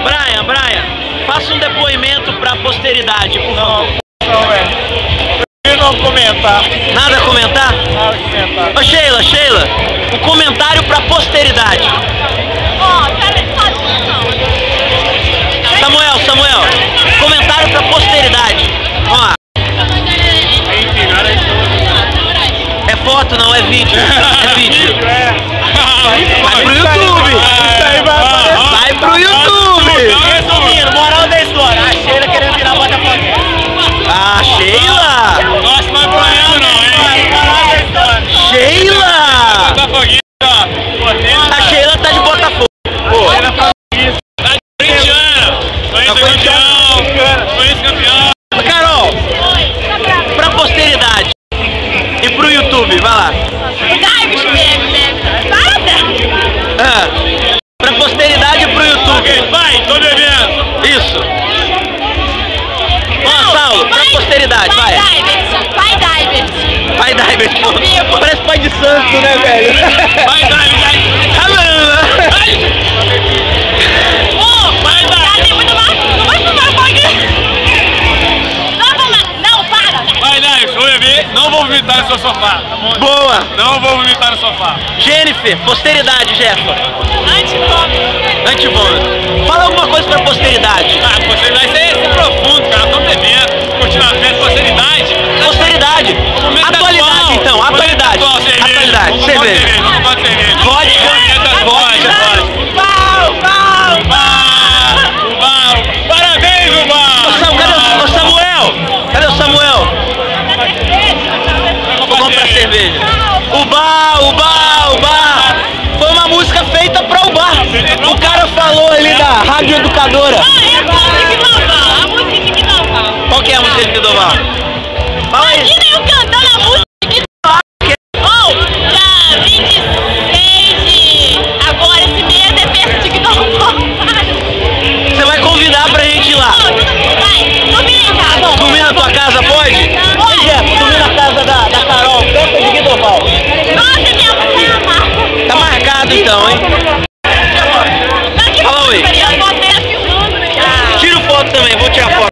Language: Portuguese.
Brian, faça um depoimento pra posteridade, por favor. Não comentar. Nada a comentar? Nada a comentar. Ô Sheila, o comentário pra posteridade. Samuel, comentário pra posteridade. Ó. É foto, não, é vídeo. É vídeo. Vai pro YouTube. Vai pro YouTube. Resumindo, moral da história. A Sheila querendo virar Botafoguense. Ah, Sheila! Nossa, não é banhando não, hein? Moral da história. Sheila! Botafoguense, ó. A Sheila tá de Botafogo. Pô. Tá de corintiana. Foi campeão. Carol, pra posteridade e pro YouTube, vai lá. Pra posteridade e pro YouTube. Vai, tô bebendo. Isso. Ó, Saulo, pra posteridade, vai. Pai Divers, pô. Parece pai de santo, né, velho? Vai, não vou vomitar no seu sofá. Boa. Não vou vomitar no sofá. Jennifer, posteridade, Jefa. Antibom. Fala alguma coisa pra posteridade. Ah, posteridade, isso é profundo, cara. Tô bebendo, curtindo a festa, posteridade. Posteridade. Atualidade, atual. então. Atualidade. Atualidade. Cerveja. Vodka. Parabéns, Ubal. Ô, Samuel. Cadê o Samuel? Vou comprar cerveja. Ubá. Foi uma música feita pra Ubá. O cara falou ali da Rádio Educadora. A música de Guidoval. Qual que é a música de Guidoval? Fala aí. Imagina eu